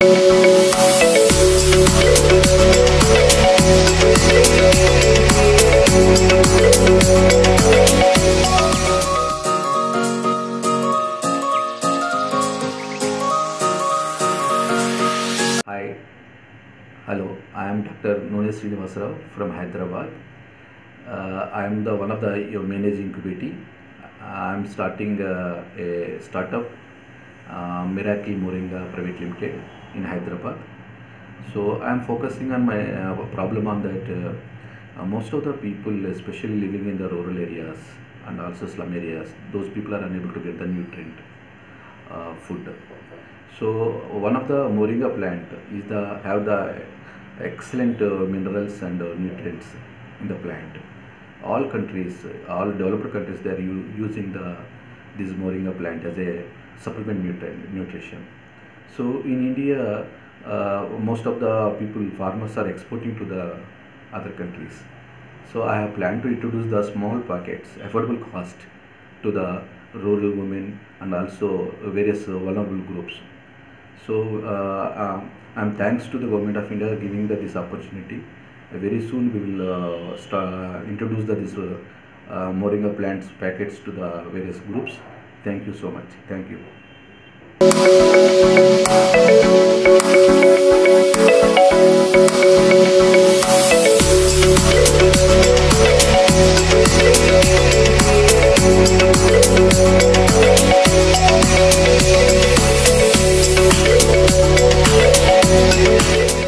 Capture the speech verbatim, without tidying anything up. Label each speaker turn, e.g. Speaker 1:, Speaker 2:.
Speaker 1: Hi, hello. I am Doctor Nune Srinivasarao from Hyderabad. Uh, I am the one of the your managing committee. I am starting uh, a startup, uh, Miracle Moringa Private Limited in Hyderabad. So I am focusing on my uh, problem on that. Uh, uh, most of the people, especially living in the rural areas and also slum areas, those people are unable to get the nutrient uh, food. So one of the moringa plant is the have the excellent uh, minerals and uh, nutrients in the plant. All countries, all developed countries, they are u- using the this moringa plant as a supplement nutri- nutrition. So in India, uh, most of the people, farmers are exporting to the other countries. So I have planned to introduce the small packets, affordable cost to the rural women and also various uh, vulnerable groups. So uh, um, I'm thanks to the government of India giving the, this opportunity. Uh, very soon we will uh, start, introduce the, this uh, uh, moringa plants packets to the various groups. Thank you so much. Thank you.